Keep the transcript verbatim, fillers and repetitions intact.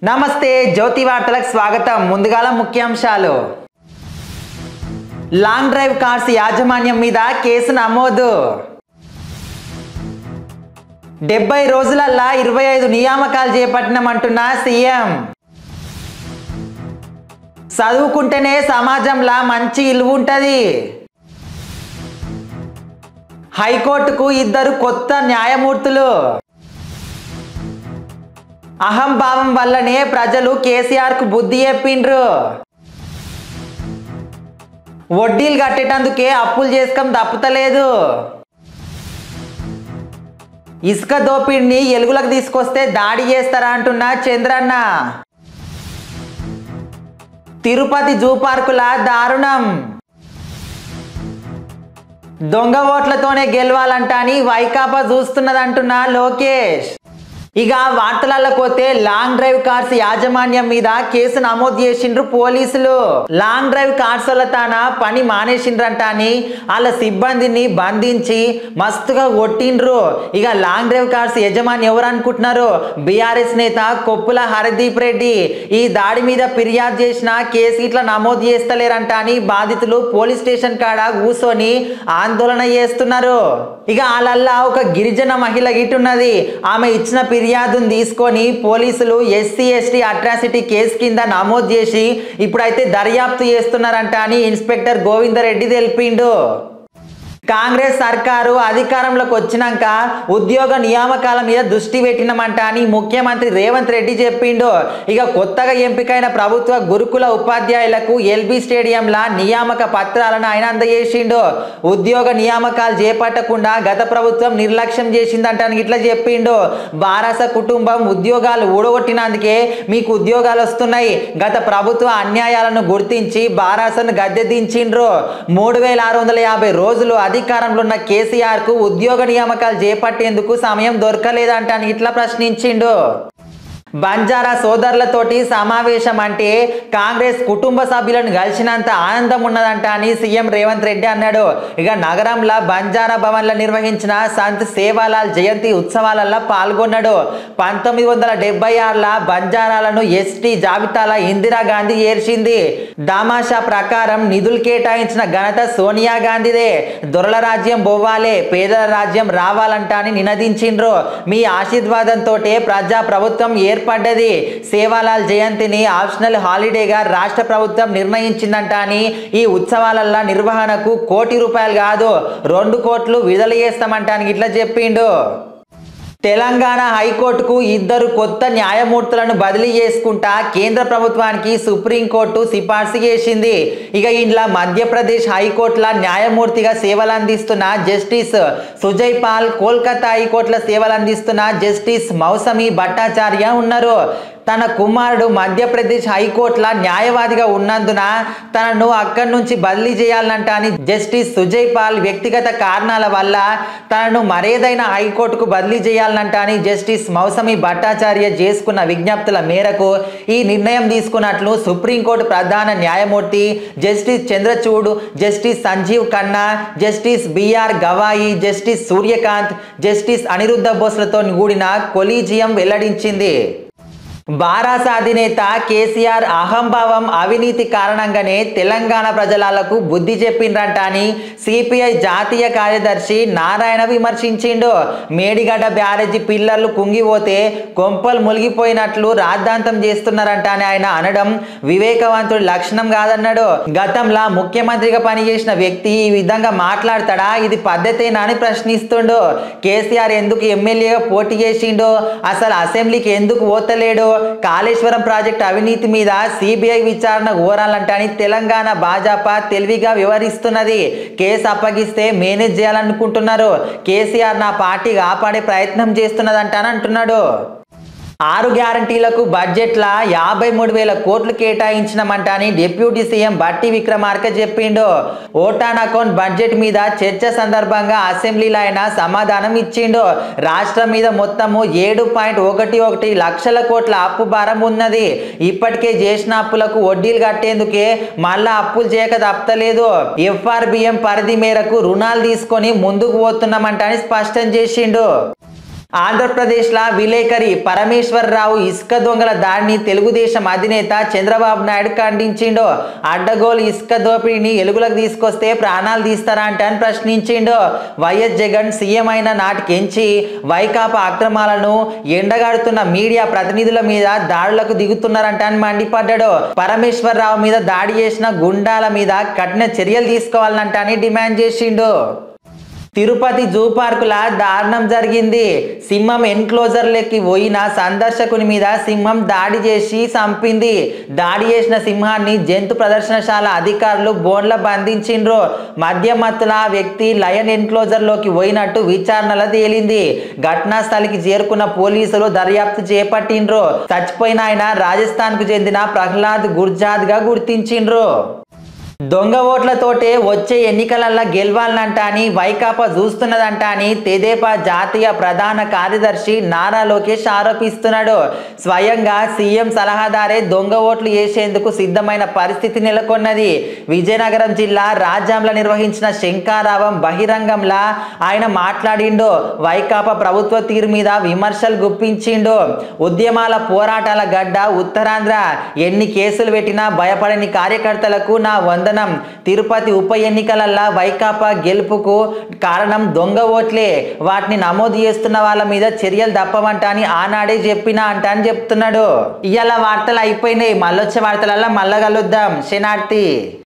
నమస్తే జ్యోతి వార్తలకు స్వాగతం. ముందుగాల ముఖ్యాంశాలు. లాంగ్ డ్రైవ్ కార్స్ యాజమాన్యం మీద కేసు నమోదు. డెబ్బై రోజులల్లా ఇరవై ఐదు నియామకాలు చేపట్టినామంటున్న సీఎం. చదువుకుంటేనే సమాజంలో మంచి విలువ ఉంటుంది. హైకోర్టుకు ఇద్దరు కొత్త న్యాయమూర్తులు. అహంభావం వల్లనే ప్రజలు కేసీఆర్ కు బుద్ధి చెప్పిండ్రు. వడ్డీలు కట్టేటందుకే అప్పులు చేసుకం తప్పుతలేదు. ఇసుక దోపిడిని ఎలుగులకు తీసుకొస్తే దాడి చేస్తారా అంటున్న చంద్రన్న. తిరుపతి జూ పార్కుల దారుణం. దొంగ ఓట్లతోనే గెలవాలంటని వైకాపా చూస్తున్నదంటున్న లోకేష్. ఇక వార్తలలో పోతే లాంగ్ డ్రైవ్ కార్స్ యాజమాన్యం మీద కేసు నమోదు చేసిండ్రు పోలీసులు. లాంగ్ డ్రైవ్ కార్స్ వల్ల తాన పని మానేసిండ్రంట అని వాళ్ళ సిబ్బందిని బంధించి మస్తుగా కొట్టిండ్రు. ఇక లాంగ్ డ్రైవ్ కార్స్ యజమాని ఎవరు అనుకుంటున్నారు? బీఆర్ఎస్ నేత కొప్పుల హరదీప్ రెడ్డి. ఈ దాడి మీద ఫిర్యాదు చేసిన కేసు ఇట్లా నమోదు చేస్తలేరంట అని బాధితులు పోలీస్ స్టేషన్ కాడ కూర్చొని ఆందోళన చేస్తున్నారు. ఇక వాళ్ళల్లా ఒక గిరిజన మహిళ గిట్టున్నది. ఆమె ఇచ్చిన ఫిర్యాదును తీసుకొని పోలీసులు ఎస్సీ ఎస్టీ అట్రాసిటీ కేసు కింద నమోదు చేసి ఇప్పుడైతే దర్యాప్తు చేస్తున్నారంట అని ఇన్స్పెక్టర్ గోవిందరెడ్డి తెలిపిండు. కాంగ్రెస్ సర్కారు అధికారంలోకి వచ్చినాక ఉద్యోగ నియామకాల మీద దృష్టి పెట్టినమంట అని ముఖ్యమంత్రి రేవంత్ రెడ్డి చెప్పిండు. ఇక కొత్తగా ఎంపికైన ప్రభుత్వ గురుకుల ఉపాధ్యాయులకు ఎల్బీ స్టేడియంలా నియామక పత్రాలను ఆయన అందజేసిండు. ఉద్యోగ నియామకాలు చేపట్టకుండా గత ప్రభుత్వం నిర్లక్ష్యం చేసిందంట అని ఇట్లా చెప్పిండు. బారాస కుటుంబం ఉద్యోగాలు ఊడగొట్టినందుకే మీకు ఉద్యోగాలు వస్తున్నాయి. గత ప్రభుత్వ అన్యాయాలను గుర్తించి బారాసను గద్దె దించిండ్రు. మూడు వేల ఆరు వందల యాభై రోజులు అధికారంలో ఉన్న కేసీఆర్ కు ఉద్యోగ నియామకాలు చేపట్టేందుకు సమయం దొరకలేదంట అని ఇట్లా ప్రశ్నించిండు. బంజారా సోదరులతోటి సమావేశం అంటే కాంగ్రెస్ కుటుంబ సభ్యులను కలిసినంత ఆనందం ఉన్నదంట అని సీఎం రేవంత్ రెడ్డి అన్నాడు. ఇక నగరంలో బంజారా భవన్లో నిర్వహించిన సంత్ సేవాలాల్ జయంతి ఉత్సవాలలో పాల్గొన్నాడు. పంతొమ్మిది వందల డెబ్బై ఆరుల బంజారాలను ఎస్టీ జాబితాలో ఇందిరాగాంధీ ఏర్చింది. దామాషా ప్రకారం నిధులు కేటాయించిన ఘనత సోనియా గాంధీదే. దొరల రాజ్యం బొవ్వాలే, పేదల రాజ్యం రావాలంట అని నినదించిండ్రు. మీ ఆశీర్వాదంతో ప్రజా ప్రభుత్వం ఏర్ప పడ్డది. సేవాలాల్ జయంతిని ఆప్షనల్ హాలిడేగా రాష్ట్ర ప్రభుత్వం నిర్ణయించిందంట అని ఈ ఉత్సవాల నిర్వహణకు కోటి రూపాయలు కాదు రెండు కోట్లు విడుదల చేస్తామంటానికి ఇట్లా చెప్పిండు. తెలంగాణ హైకోర్టుకు ఇద్దరు కొత్త న్యాయమూర్తులను బదిలీ చేసుకుంటా కేంద్ర ప్రభుత్వానికి సుప్రీంకోర్టు సిఫార్సు చేసింది. ఇక ఇంట్లో మధ్యప్రదేశ్ హైకోర్టుల న్యాయమూర్తిగా సేవలు అందిస్తున్న జస్టిస్ సుజయ్ పాల్, కోల్కతా హైకోర్టుల సేవలు అందిస్తున్న జస్టిస్ మౌసమి భట్టాచార్య ఉన్నారు. తన కుమారుడు మధ్యప్రదేశ్ హైకోర్టుల న్యాయవాదిగా ఉన్నందున తనను అక్కడి నుంచి బదిలీ చేయాలంట అని జస్టిస్ సుజయ్ పాల్ వ్యక్తిగత కారణాల వల్ల తనను మరేదైనా హైకోర్టుకు బదిలీ చేయాలంట అని జస్టిస్ మౌసమి భట్టాచార్య చేసుకున్న విజ్ఞప్తుల మేరకు ఈ నిర్ణయం తీసుకున్నట్లు సుప్రీంకోర్టు ప్రధాన న్యాయమూర్తి justice Chandrachud, justice Sanjiv Khanna, justice B R Gavai, justice Suryakant, justice Aniruddha బోస్లతో కూడిన కొలీజియం వెల్లడించింది. బారాస అధినేత కేసీఆర్ అహంభావం, అవినీతి కారణంగానే తెలంగాణ ప్రజలకు బుద్ధి చెప్పిండ్రంట అని సిపిఐ జాతీయ కార్యదర్శి నారాయణ విమర్శించిండు. మేడిగడ్డ బ్యారేజీ పిల్లర్లు కుంగిపోతే కొంపలు మునిగిపోయినట్లు రాద్ధాంతం చేస్తున్నారంట అని ఆయన అనడం వివేకవంతుడి లక్షణం కాదన్నాడు. గతంలో ముఖ్యమంత్రిగా పనిచేసిన వ్యక్తి ఈ విధంగా మాట్లాడతాడా? ఇది పద్ధతేనా అని ప్రశ్నిస్తుండు. కేసీఆర్ ఎందుకు ఎమ్మెల్యేగా పోటీ చేసిండో, అసలు అసెంబ్లీకి ఎందుకు ఓతలేడు, కాళేశ్వరం ప్రాజెక్టు అవినీతి మీద సిబిఐ విచారణ కోరాలంటని తెలంగాణ భాజపా తెలివిగా వివరిస్తున్నది. కేసు అప్పగిస్తే మేనేజ్ చేయాలనుకుంటున్నారు. కేసీఆర్ నా పార్టీ కాపాడే ప్రయత్నం చేస్తున్నదంటాని అంటున్నాడు. ఆరు గ్యారంటీలకు బడ్జెట్ల యాభై మూడు వేల కోట్లు కేటాయించినమంట అని డిప్యూటీ సీఎం బట్టి విక్రమార్క చెప్పిండు. ఓటాన్ అకౌంట్ బడ్జెట్ మీద చర్చ సందర్భంగా అసెంబ్లీలో ఆయన సమాధానం ఇచ్చిండు. రాష్ట్రం మీద మొత్తము ఏడు పాయింట్ ఒకటి ఒకటి లక్షల కోట్ల అప్పు భారం ఉన్నది. ఇప్పటికే చేసిన అప్పులకు వడ్డీలు కట్టేందుకే మళ్ళా అప్పులు చేయక తప్పలేదు. ఎఫ్ఆర్బిఎం పరిధి మేరకు రుణాలు తీసుకొని ముందుకు పోతున్నామంట అని స్పష్టం చేసిండు. ఆంధ్రప్రదేశ్లో విలేకరి పరమేశ్వరరావు ఇసుక దొంగల దాడిని తెలుగుదేశం అధినేత చంద్రబాబు నాయుడు ఖండించిండు. అడ్డగోలు ఇసుక దోపిడీని ఎలుగులకు తీసుకొస్తే ప్రాణాలు తీస్తారా అంటే అని ప్రశ్నించిండు. వైఎస్ జగన్ సీఎం అయిన నాటికెంచి వైకాపా అక్రమాలను ఎండగాడుతున్న మీడియా ప్రతినిధుల మీద దాడులకు దిగుతున్నారంట అని మండిపడ్డాడు. పరమేశ్వరరావు మీద దాడి చేసిన గుండాల మీద కఠిన చర్యలు తీసుకోవాలంట అని డిమాండ్ చేసిండు. తిరుపతి జూ పార్కుల దారుణం జరిగింది. సింహం ఎన్క్లోజర్లకి పోయిన సందర్శకుని మీద సింహం దాడి చేసి చంపింది. దాడి చేసిన సింహాన్ని జంతు ప్రదర్శనశాల అధికారులు బోన్ల బంధించిండ్రు. మద్యం మత్తుల వ్యక్తి లయన్ ఎన్క్లోజర్లోకి పోయినట్టు విచారణలో తేలింది. ఘటనా స్థలికి చేరుకున్న పోలీసులు దర్యాప్తు చేపట్టిండ్రు. చచ్చిపోయిన ఆయన రాజస్థాన్కు చెందిన ప్రహ్లాద్ గుర్జాద్గా గుర్తించిండ్రు. దొంగ ఓట్లతోటే వచ్చే ఎన్నికలల్లో గెలవాలంట అని వైకాపా చూస్తున్నదంట అని తెదేపా జాతీయ ప్రధాన కార్యదర్శి నారా లోకేష్ ఆరోపిస్తున్నాడు. స్వయంగా సీఎం సలహాదారే దొంగ ఓట్లు వేసేందుకు సిద్ధమైన పరిస్థితి నెలకొన్నది. విజయనగరం జిల్లా రాజాంలో నిర్వహించిన శంఖారావం బహిరంగంలా ఆయన మాట్లాడిండు. వైకాపా ప్రభుత్వ తీరు మీద విమర్శలు గుప్పించిండు. ఉద్యమాల పోరాటాల గడ్డ ఉత్తరాంధ్ర, ఎన్ని కేసులు పెట్టినా భయపడని కార్యకర్తలకు నా వందనం. తిరుపతి ఉప ఎన్నికలల్లో వైకాపా గెలుపుకు కారణం దొంగ ఓట్లే. వాటిని నమోదు చేస్తున్న వాళ్ళ మీద చర్యలు తప్పవంట అని ఆనాడే చెప్పినా అంట అని చెప్తున్నాడు. ఇవాళ వార్తలు అయిపోయినాయి. మళ్ళొచ్చే వార్తలలో మళ్ళా కలుద్దాం. శనార్థి.